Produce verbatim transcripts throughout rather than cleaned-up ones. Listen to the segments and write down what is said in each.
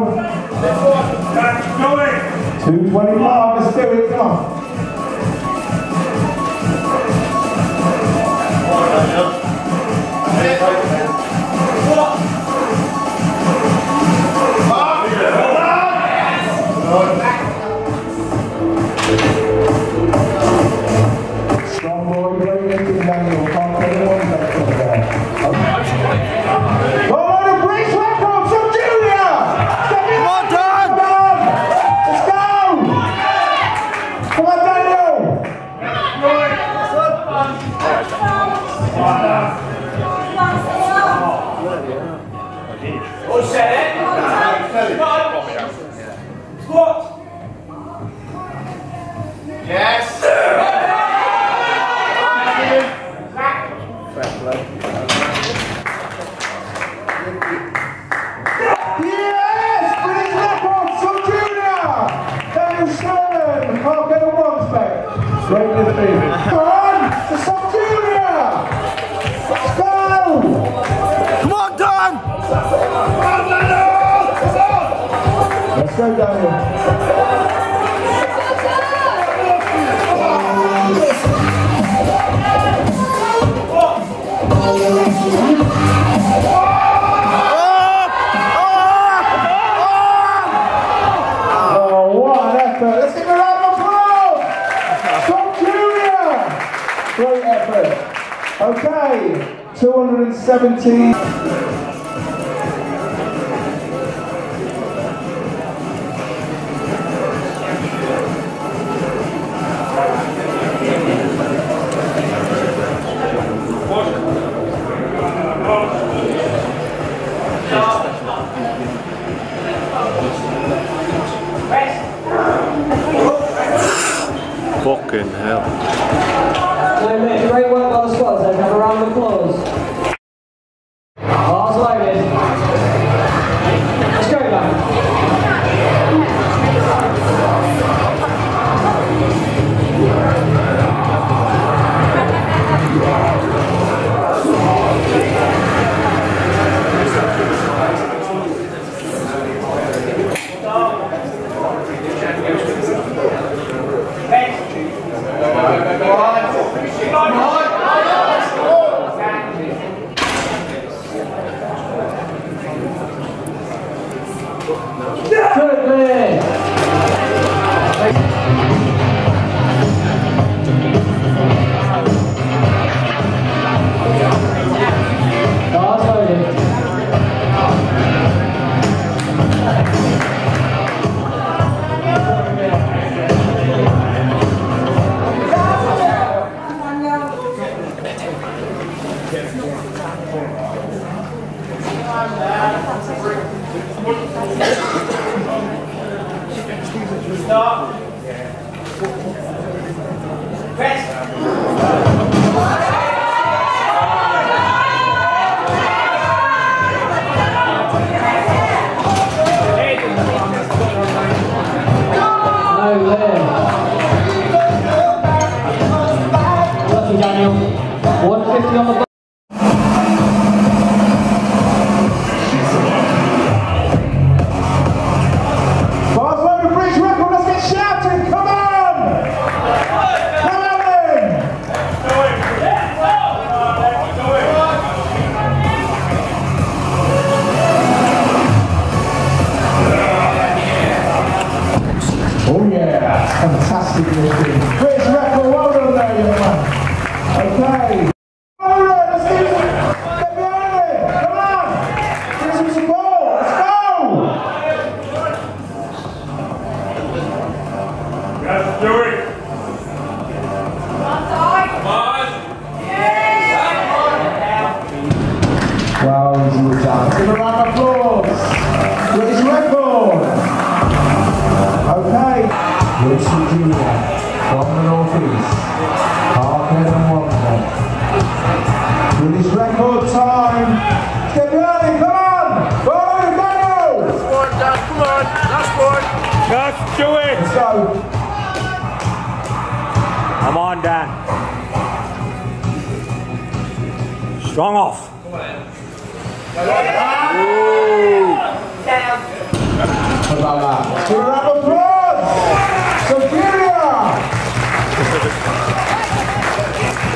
two twenty-five, let's do it, come on. Strong boy, great lifting, Daniel. Can't get anyone back from there. Oh, the British record from Junior! Come on, Dan! Let's go! Come on, Daniel! All set, eh? Squat! Yes! Fair play. Yes! British record from Junior! Daniel Sherman! Can't get a one back. Great lifting. Come on! To Sub Junior! Let's go! Come on, Dan! Let's go, Daniel. Oh, what an effort. Let's give a round of applause. Sub Junior. Great effort. Okay, two hundred seventy. Fucking hell. Great work by the squads, they have a round of applause. Bars loaded. Let's go back. Stop. Rest. Lucky Daniel. one fifty on the ball. Barcelona British record, let's get shouting, come on! Come on then! Oh yeah, fantastic lifting. British record, well done there, young man. Okay. Over it, let's get, get behind it, come on! Give some support, let's go! Yes, do it. Wow, easy with that. Give a round of applause. British record. Okay. Wilson Junior from the North East. Parkhead and Watford. British record time. Get behind, come on. Go on, Daniel. Come on, Dan, come on. Last one. Just do it. Let's go. Come on, Dan. Strong off. Ooh. Down. about that. Give a round of applause! Superior!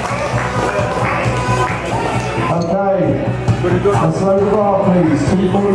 Okay. Let's load the bar, please. two forty.